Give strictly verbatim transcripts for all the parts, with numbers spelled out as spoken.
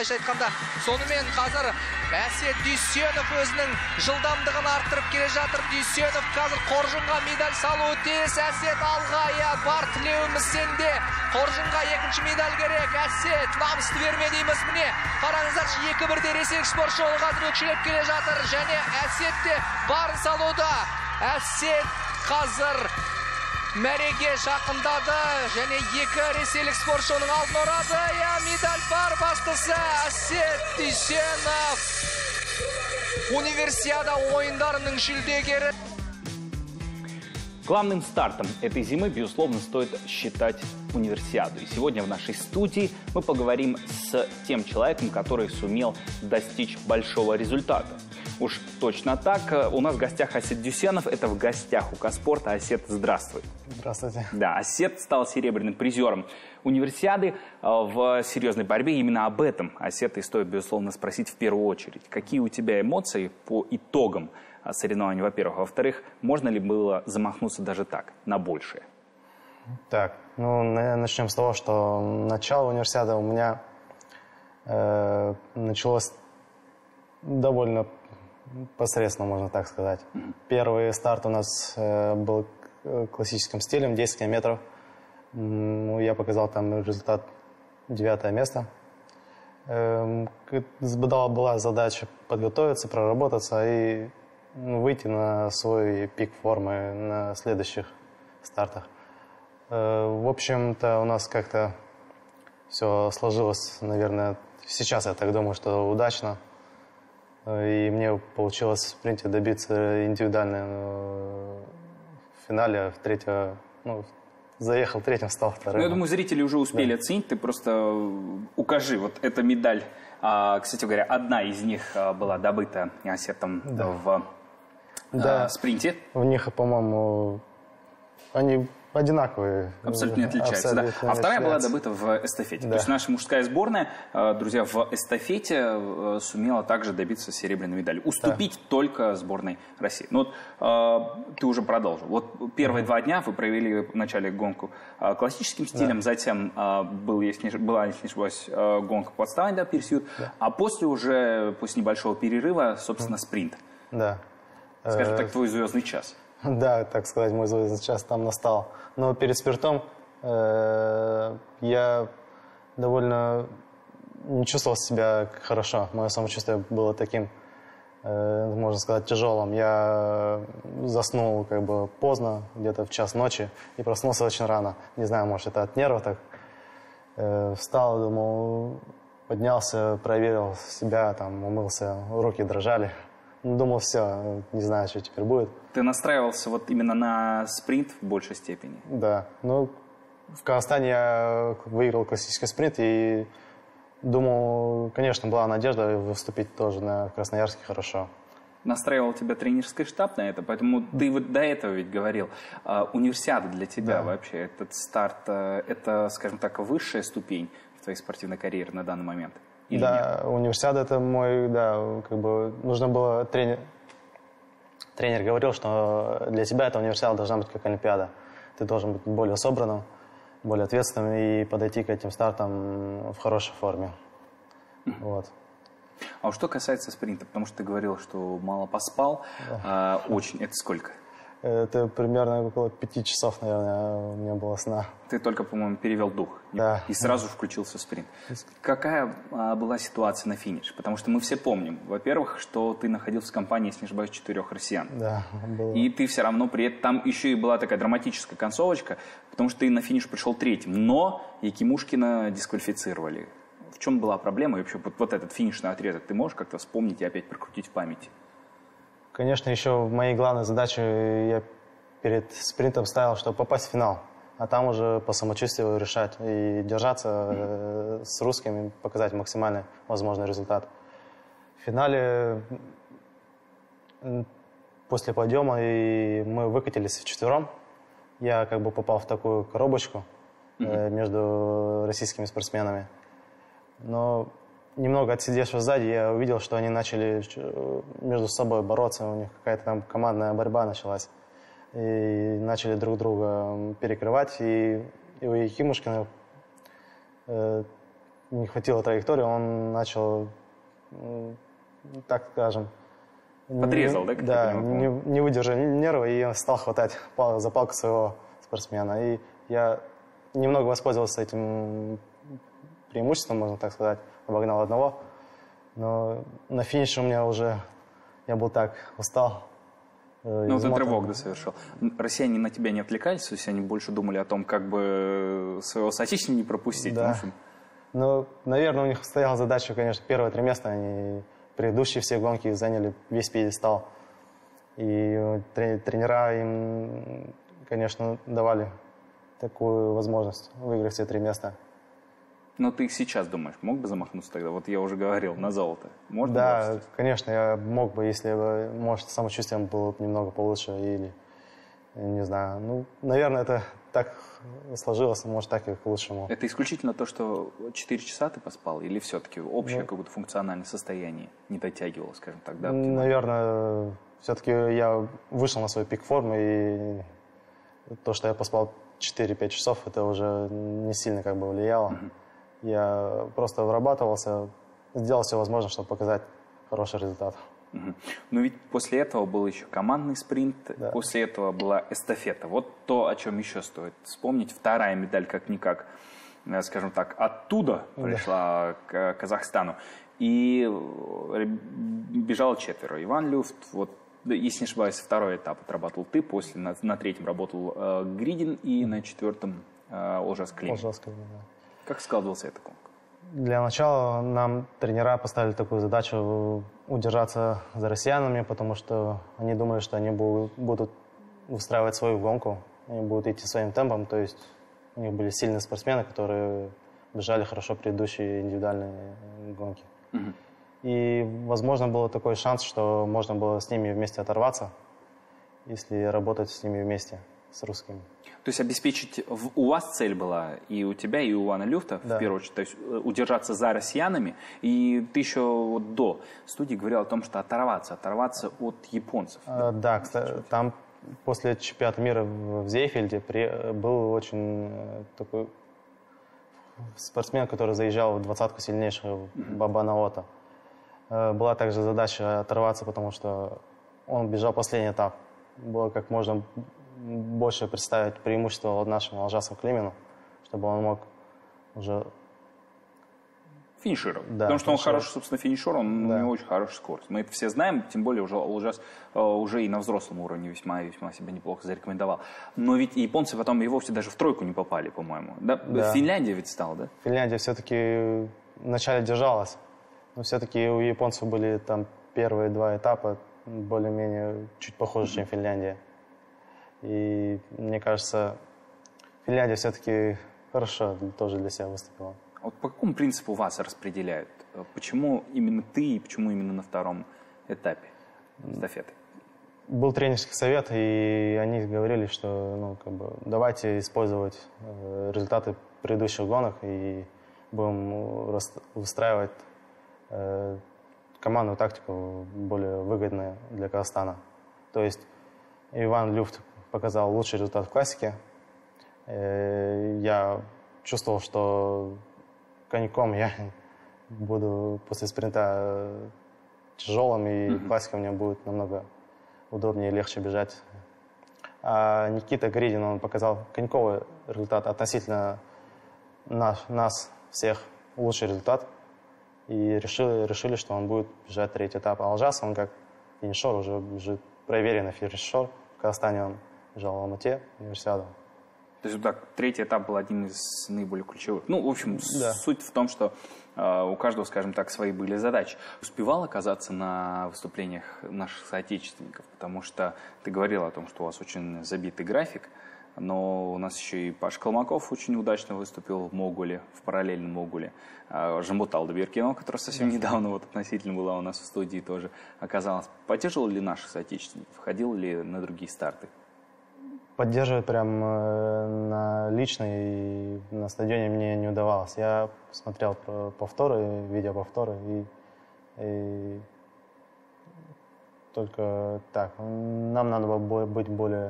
былайша айтқанда. Сонымен қазір Әсет Дүйсенов өзінің жылдамдығын арттырып келе жатыр. Дүйсенов қазір Қоржынға медаль салуы тиіс. Әсет алға, иә, бар тілеуіміз сенде. Қоржынға екінші медаль керек. Әсет намысты берме дейміз. Міне қараңыздаршы, екі бірде ресейлік спортшы ол қазір өкшелеп келе жатыр. Және Әсет те барын салуда. Әсет қазір мәреге жақындады. Және екі ресейлік спортшы оның алдын орады. Я, медаль бар, бастысы Әсет Дүйсенов. Универсиада ойындарының жүлдегері. Главным стартом этой зимы, безусловно, стоит считать универсиаду. И сегодня в нашей студии мы поговорим с тем человеком, который сумел достичь большого результата. Уж точно так. У нас в гостях Асет Дүйсенов. Это в гостях у Каспорта. Асет, здравствуй. Здравствуйте. Да, Асет стал серебряным призером универсиады в серьезной борьбе. Именно об этом Асета и стоит, безусловно, спросить в первую очередь. Какие у тебя эмоции по итогам соревнований, во-первых? Во-вторых, можно ли было замахнуться даже так, на большее? Так, ну, начнем с того, что начало универсиады у меня э, началось довольно посредственно, можно так сказать. Mm-hmm. Первый старт у нас э, был классическим стилем, десять километров. Ну, я показал там результат девятое место. Э, была задача подготовиться, проработаться и ну, выйти на свой пик формы на следующих стартах. Э, в общем-то, у нас как-то все сложилось, наверное, сейчас я так думаю, что удачно. И мне получилось в спринте добиться индивидуально в финале, в третьего, ну, заехал третьим, стал вторым. Ну, я думаю, зрители уже успели да. оценить. Ты просто укажи, вот эта медаль, а, кстати говоря, одна из них была добыта Асетом да. в да. а, спринте. В них, по-моему, они одинаковые. Абсолютно не отличаются. Абсолютно да. А вторая была отличаются. добыта в эстафете. Да. То есть наша мужская сборная, друзья, в эстафете сумела также добиться серебряной медали. Уступить да. только сборной России. Ну вот ты уже продолжил. Вот первые mm-hmm. два дня вы провели в начале гонку классическим стилем, да. затем был, если не, была, если не ошибаюсь, гонка по отставанию, да, персьют, да. а после уже, после небольшого перерыва, собственно, спринт. Да. Скажем так, твой звездный час. Да, так сказать, мой звездный час там настал. Но перед спиртом э, я довольно не чувствовал себя хорошо. Мое самочувствие было таким, э, можно сказать, тяжелым. Я заснул как бы поздно, где-то в час ночи, и проснулся очень рано. Не знаю, может, это от нервов так. Э, встал, думал, поднялся, проверил себя, там, умылся, руки дрожали. Думал, все, не знаю, что теперь будет. Ты настраивался вот именно на спринт в большей степени? Да. Ну, в Казахстане я выиграл классический спринт и думал, конечно, была надежда выступить тоже на Красноярске хорошо. Настраивал тебя тренерский штаб на это, поэтому ты вот до этого ведь говорил. А, универсиада для тебя да. вообще, этот старт, это, скажем так, высшая ступень в твоей спортивной карьере на данный момент? Или да, нет? Универсиада это мой, да, как бы нужно было тренер. Тренер говорил, что для тебя эта универсиада должна быть как Олимпиада. Ты должен быть более собранным, более ответственным и подойти к этим стартам в хорошей форме. Mm-hmm. Вот. А что касается спринта, потому что ты говорил, что мало поспал, да. а, очень. Это сколько? Это примерно около пяти часов, наверное, у меня было сна. Ты только, по-моему, перевел дух да. и сразу включился в спринт. Какая а, была ситуация на финише? Потому что мы все помним, во-первых, что ты находился в компании, если не ошибаюсь, четырех россиян. Да, было. И ты все равно при этом, там еще и была такая драматическая концовочка, потому что ты на финиш пришел третьим, но Якимушкина дисквалифицировали. В чем была проблема? И вообще вот, вот этот финишный отрезок ты можешь как-то вспомнить и опять прокрутить в памяти? Конечно, еще в моей главной задаче я перед спринтом ставил, чтобы попасть в финал. А там уже по самочувствию решать и держаться mm-hmm. с русскими, показать максимальный возможный результат. В финале после подъема и мы выкатились вчетвером. Я как бы попал в такую коробочку mm-hmm. между российскими спортсменами. Но немного отсидевшись сзади, я увидел, что они начали между собой бороться, у них какая-то там командная борьба началась. И начали друг друга перекрывать. И, и у Якимушкина э, не хватило траектории, он начал, так скажем... Подрезал, не, да? Да, не, не выдержал нервы и стал хватать пал, за палку своего спортсмена. И я немного воспользовался этим преимуществом, можно так сказать, обогнал одного. Но на финише у меня уже, я был так устал. Ну, вот этот рывок, да, совершил. Россияне на тебя не отвлекались, то есть они больше думали о том, как бы своего соотечественника не пропустить. Да. Ну, наверное, у них стояла задача, конечно, первые три места. Они предыдущие все гонки заняли весь пьедестал. И тренера им, конечно, давали такую возможность выиграть все три места. Но ты сейчас думаешь, мог бы замахнуться тогда? Вот я уже говорил, на золото. Можно да, было? конечно, я мог бы, если бы, может, самочувствие было бы немного получше или, не знаю. Ну, наверное, это так сложилось, может, так и к лучшему. Это исключительно то, что четыре часа ты поспал? Или все-таки общее ну, какое-то функциональное состояние не дотягивало, скажем так? Да, наверное, все-таки я вышел на свой пик формы, и то, что я поспал четыре-пять часов, это уже не сильно как бы влияло. Uh-huh. Я просто вырабатывался, сделал все возможное, чтобы показать хороший результат. Угу. Но ведь после этого был еще командный спринт, да. После этого была эстафета. Вот то, о чем еще стоит вспомнить. Вторая медаль, как-никак, скажем так, оттуда да. пришла к Казахстану. И бежало четверо. Иван Люфт, вот, если не ошибаюсь, второй этап отрабатывал ты, после на, на третьем работал э, Гридин и на четвертом э, Олжас Климин. Олжас Климин, да. Как складывался этот конкурс? Для начала нам тренера поставили такую задачу удержаться за россиянами, потому что они думали, что они будут устраивать свою гонку, они будут идти своим темпом, то есть у них были сильные спортсмены, которые бежали хорошо предыдущие индивидуальные гонки. Угу. И, возможно, был такой шанс, что можно было с ними вместе оторваться, если работать с ними вместе, с русскими. То есть обеспечить, у вас цель была и у тебя, и у Ивана Люфта, да. в первую очередь, то есть удержаться за россиянами, и ты еще вот до студии говорил о том, что оторваться, оторваться от японцев. А, да, кстати, там после чемпионата мира в Зейфельде при, был очень такой спортсмен, который заезжал в двадцатку сильнейших, mm-hmm. Баба Наото. Была также задача оторваться, потому что он бежал последний этап. Было как можно больше представить преимущество от нашему Олжасу Климину, чтобы он мог уже... Финишировать. Да, Потому что он хороший, собственно, финишер, он да. у него очень хорошая скорость. Мы это все знаем, тем более уже Олжас э, уже и на взрослом уровне весьма весьма себя неплохо зарекомендовал. Но ведь японцы потом и вовсе даже в тройку не попали, по-моему. Да? Да. Финляндия ведь стала, да? Финляндия все-таки вначале держалась, но все-таки у японцев были там первые два этапа более-менее чуть похожи, mm-hmm. чем Финляндия. И мне кажется, Финляндия все-таки хорошо тоже для себя выступила. Вот по какому принципу вас распределяют? Почему именно ты и почему именно на втором этапе эстафеты? Был тренерский совет, и они говорили, что ну, как бы, давайте использовать э, результаты предыдущих гонок и будем выстраивать э, командную тактику более выгодную для Казахстана. То есть Иван Люфт показал лучший результат в классике. Я чувствовал, что коньком я буду после спринта тяжелым, и mm-hmm. классика мне будет намного удобнее и легче бежать. А Никита Гридин, он показал коньковый результат относительно нас, нас всех лучший результат. И решили, решили, что он будет бежать третий этап. А Олжас, он как финишер, уже, уже проверенный финишер. В Казахстане он бежал в Алмате, универсиаду. То есть, так, третий этап был один из наиболее ключевых. Ну, в общем, да. суть в том, что э, у каждого, скажем так, свои были задачи. Успевал оказаться на выступлениях наших соотечественников, потому что ты говорил о том, что у вас очень забитый график, но у нас еще и Паш Колмаков очень удачно выступил в Могуле, в параллельном Могуле. Жамбутал Деберкино, который совсем недавно вот, относительно была у нас в студии тоже оказалась. Поддерживал ли наших соотечественников? Ходил ли на другие старты? Поддерживать прям э, на личной и на стадионе мне не удавалось. Я смотрел повторы, видеоповторы, и, и только так. Нам надо было быть более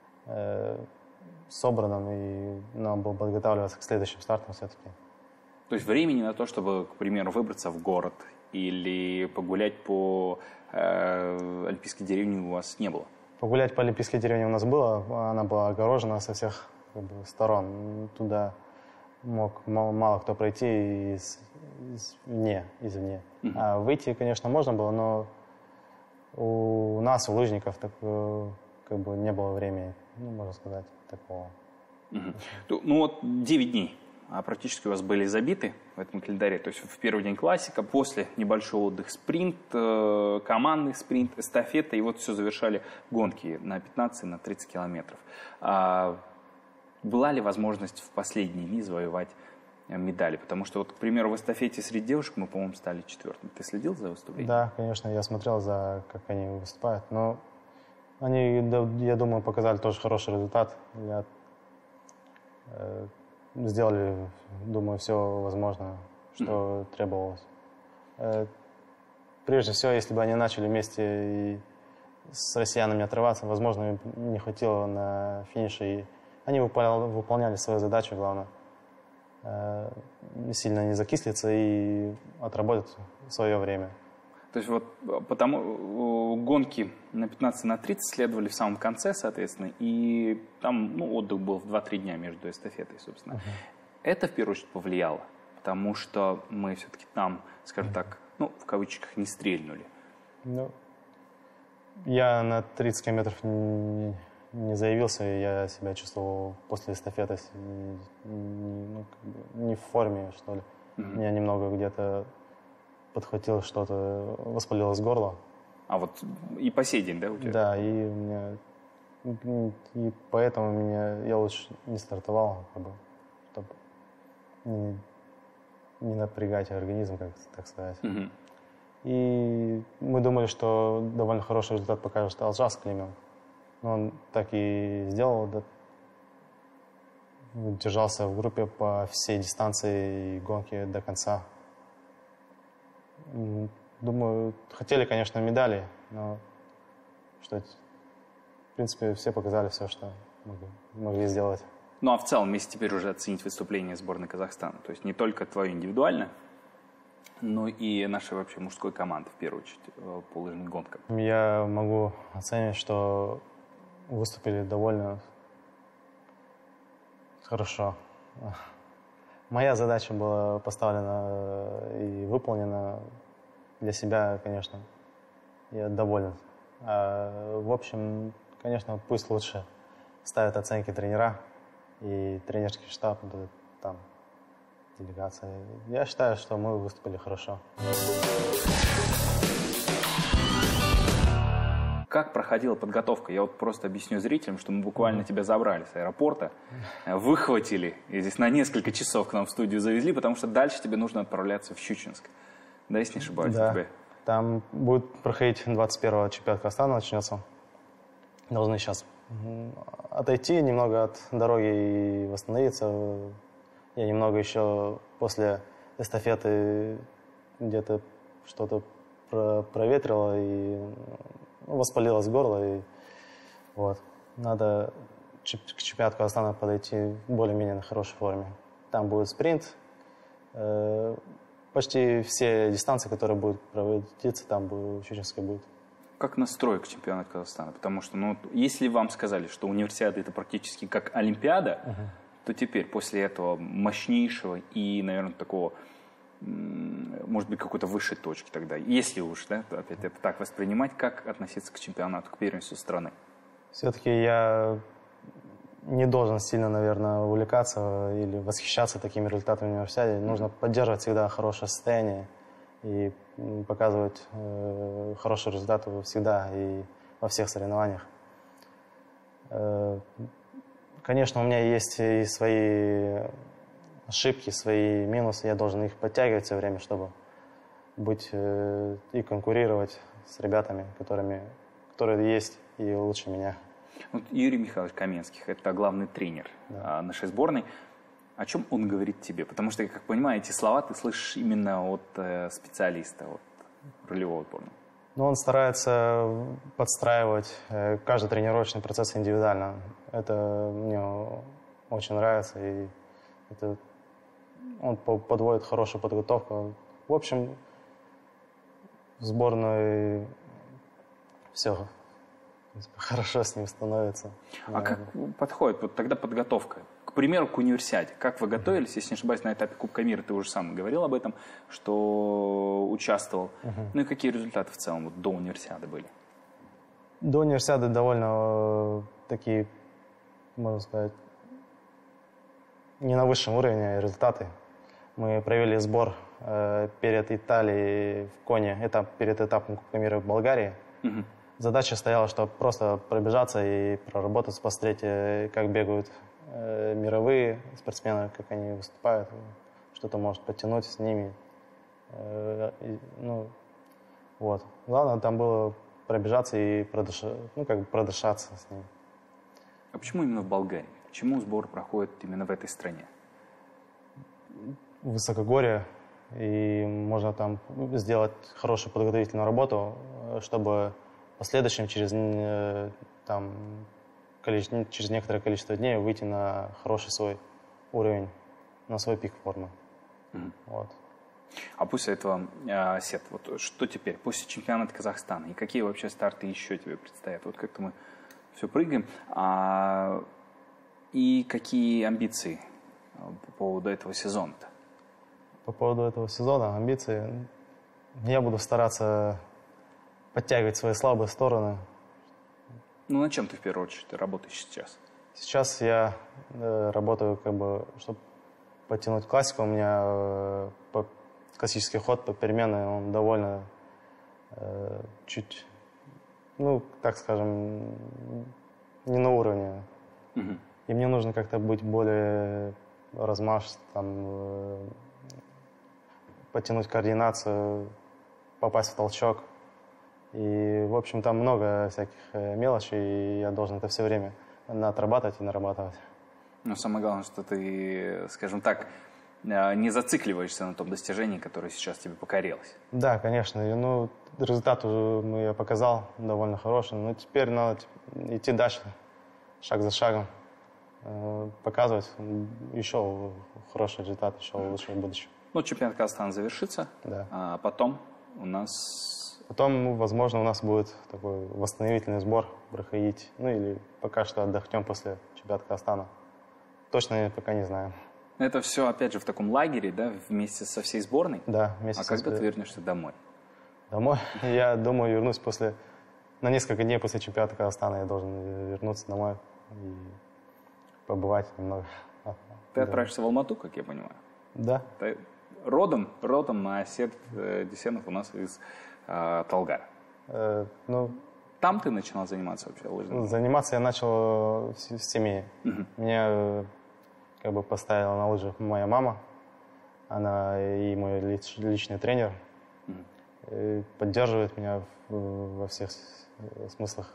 э, собранным, и нам было подготавливаться к следующим стартам все-таки. То То есть времени на то, чтобы, к примеру, выбраться в город или погулять по э, Олимпийской деревне у вас не было? Погулять по Олимпийской деревне у нас было. Она была огорожена со всех как бы, сторон. Туда мог мало, мало кто пройти из, извне. извне. Uh-huh. А выйти, конечно, можно было, но у нас, у лыжников, так, как бы не было времени, ну, можно сказать, такого. Uh-huh. Ну вот девять дней. А практически у вас были забиты в этом календаре. То есть в первый день классика, после небольшой отдых спринт, э, командный спринт, эстафета, и вот все завершали гонки на пятнадцать, на тридцать километров. А была ли возможность в последние дни завоевать медали? Потому что, вот, к примеру, в эстафете среди девушек мы, по-моему, стали четвертым. Ты следил за выступлением? Да, конечно, я смотрел, за как они выступают. Но они, я думаю, показали тоже хороший результат. Я, э, сделали, думаю, все возможное, что mm-hmm. требовалось. Э, прежде всего, если бы они начали вместе и с россиянами отрываться, возможно, им не хватило на финише. И они выполняли, выполняли свою задачу, главное, э, сильно не закислиться и отработать свое время. То есть вот потому гонки на пятнадцать, на тридцать следовали в самом конце, соответственно, и там ну, отдых был в два-три дня между эстафетой, собственно. Uh-huh. Это, в первую очередь, повлияло, потому что мы все-таки там, скажем uh-huh. так, ну, в кавычках, не стрельнули. Ну, я на тридцать километров не, не заявился, и я себя чувствовал после эстафеты не, не, ну, как бы не в форме, что ли. Uh-huh. Меня немного где-то подхватило что-то, воспалилось горло. А вот и по сей день, да, у тебя? Да, и у меня, и поэтому меня, я лучше не стартовал, как бы, чтобы не, не напрягать организм, как так сказать. Угу. И мы думали, что довольно хороший результат покажет Алжас Климов. Но он так и сделал, да, держался в группе по всей дистанции и гонки до конца. Думаю, хотели, конечно, медали, но что в принципе, все показали все, что могли, могли сделать. Ну, а в целом, если теперь уже оценить выступление сборной Казахстана, то есть не только твое индивидуально, но и нашей вообще мужской команды, в первую очередь, по лыжным гонкам. Я могу оценить, что выступили довольно хорошо. Моя задача была поставлена и выполнена для себя, конечно. Я доволен. А в общем, конечно, пусть лучше ставят оценки тренера и тренерский штаб, там, делегация. Я считаю, что мы выступили хорошо. Как проходила подготовка? Я вот просто объясню зрителям, что мы буквально mm-hmm. тебя забрали с аэропорта, выхватили, и здесь на несколько часов к нам в студию завезли, потому что дальше тебе нужно отправляться в Щучинск. Да, если не ошибаюсь? Да, тебе? Там будет проходить двадцать первого чемпионат Казахстана, начнется. Должны сейчас отойти немного от дороги и восстановиться. Я немного еще после эстафеты где-то что-то про- проветрило и ну, воспалилось горло. И вот. Надо к чемпионату Казахстана подойти более-менее на хорошей форме. Там будет спринт. Э- почти все дистанции, которые будут проводиться, там в Щучинске будет. Как настрой к чемпионату Казахстана? Потому что, ну, если вам сказали, что универсиада это практически как Олимпиада, uh-huh. то теперь после этого мощнейшего и, наверное, такого, может быть, какой-то высшей точки тогда, если уж, да, опять это так воспринимать, как относиться к чемпионату, к первенству страны? Все-таки я не должен сильно, наверное, увлекаться или восхищаться такими результатами универсиады. Mm-hmm. Нужно поддерживать всегда хорошее состояние и показывать э, хорошие результаты всегда и во всех соревнованиях. Э, конечно, у меня есть и свои ошибки, свои минусы. Я должен их подтягивать все время, чтобы быть э, и конкурировать с ребятами, которыми, которые есть и лучше меня. Вот Юрий Михайлович Каменских, это главный тренер да. нашей сборной. О чем он говорит тебе? Потому что, я как понимаю, эти слова ты слышишь именно от э, специалиста, от рулевого сборной. Ну, он старается подстраивать э, каждый тренировочный процесс индивидуально. Это мне очень нравится. И это он подводит хорошую подготовку. В общем, в сборной все хорошо с ним становится. А как подходит вот тогда подготовка? К примеру, к универсиаде. Как вы готовились? Если не ошибаюсь, на этапе Кубка мира ты уже сам говорил об этом, что участвовал. Uh-huh. Ну и какие результаты в целом вот, до универсиады были? До универсиады довольно э, такие, можно сказать, не на высшем уровне результаты. Мы провели сбор э, перед Италией в Коне, этап, перед этапом Кубка мира в Болгарии. Uh-huh. Задача стояла, чтобы просто пробежаться и проработать, посмотреть, как бегают э, мировые спортсмены, как они выступают, что-то может подтянуть с ними. Э, и, ну, вот. Главное там было пробежаться и продыша, ну, как бы продышаться с ними. А почему именно в Болгарии? Почему сбор проходит именно в этой стране? Высокогорье, и можно там сделать хорошую подготовительную работу, чтобы в последующем через, там, количество, через некоторое количество дней выйти на хороший свой уровень, на свой пик формы. Mm-hmm. Вот. А после этого, э, Сет, вот что теперь? После чемпионата Казахстана, и какие вообще старты еще тебе предстоят? Вот как-то мы все прыгаем. А, и какие амбиции по поводу этого сезона-то? По поводу этого сезона амбиции? Я буду стараться подтягивать свои слабые стороны. Ну, над чем ты в первую очередь работаешь сейчас? Сейчас я э, работаю, как бы, чтобы подтянуть классику. У меня э, по, классический ход по переменной, он довольно э, чуть, ну, так скажем, не на уровне. Угу. И мне нужно как-то быть более размашистым, там, э, подтянуть координацию, попасть в толчок. И, в общем, там много всяких мелочей, и я должен это все время отрабатывать и нарабатывать. Но самое главное, что ты, скажем так, не зацикливаешься на том достижении, которое сейчас тебе покорилось. Да, конечно. И, ну, результат уже я показал довольно хороший, но теперь надо идти дальше, шаг за шагом, показывать еще хороший результат, еще лучше в будущем. Ну, чемпионат Казахстана завершится, да. А потом у нас... Потом, возможно, у нас будет такой восстановительный сбор проходить. Ну или пока что отдохнем после чемпионата Казахстана. Точно пока не знаю. Это все, опять же, в таком лагере, да, вместе со всей сборной? Да, вместе а со когда сбор... ты вернешься домой? Домой? Я думаю, вернусь после... На несколько дней после чемпионата Казахстана я должен вернуться домой и побывать немного. Ты да. отправишься в Алмату, как я понимаю? Да. Ты родом, родом Сет Дюсенов у нас из э, Талгара. Э, ну, Там ты начинал заниматься вообще лыжным? Заниматься я начал в, в семье. Угу. Меня как бы поставила на лыжи моя мама. Она и мой лич, личный тренер. Угу. И поддерживает меня в, во всех смыслах.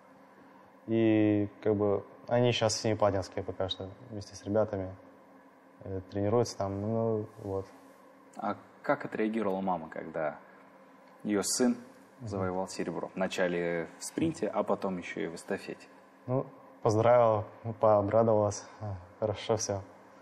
И как бы они сейчас в Семипладинске пока что вместе с ребятами тренируются там. Ну, вот. А как отреагировала мама, когда ее сын завоевал серебро? Вначале в спринте, а потом еще и в эстафете. Ну, поздравила, пообрадовалась. Хорошо все.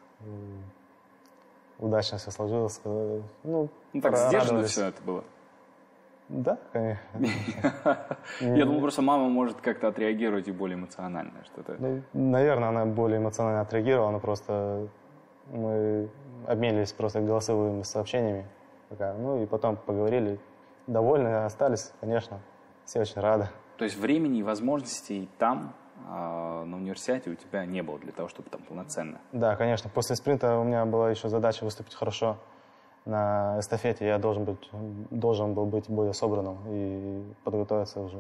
Удачно все сложилось. Ну, ну так сдержанно все это было? Да, конечно. Я думал, просто мама может как-то отреагировать и более эмоционально. Что-то. Наверное, она более эмоционально отреагировала, но просто мы обменились просто голосовыми сообщениями. Ну и потом поговорили. Довольны остались, конечно. Все очень рады. То есть времени и возможностей там, э, на университете, у тебя не было для того, чтобы там полноценно? Да, конечно. После спринта у меня была еще задача выступить хорошо на эстафете. Я должен, быть, должен был быть более собранным и подготовиться уже.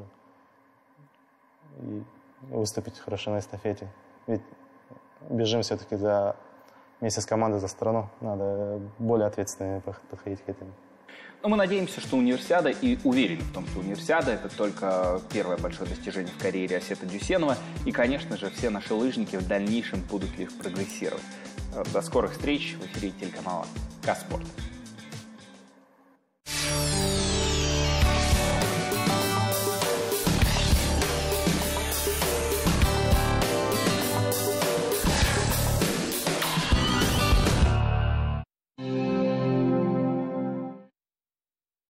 И выступить хорошо на эстафете. Ведь бежим все-таки за, вместе с командой за страну. Надо более ответственно подходить к этому. Но мы надеемся, что универсиада, и уверены в том, что универсиада – это только первое большое достижение в карьере Асета Дюсенова. И, конечно же, все наши лыжники в дальнейшем будут лишь прогрессировать. До скорых встреч в эфире телеканала Казспорт.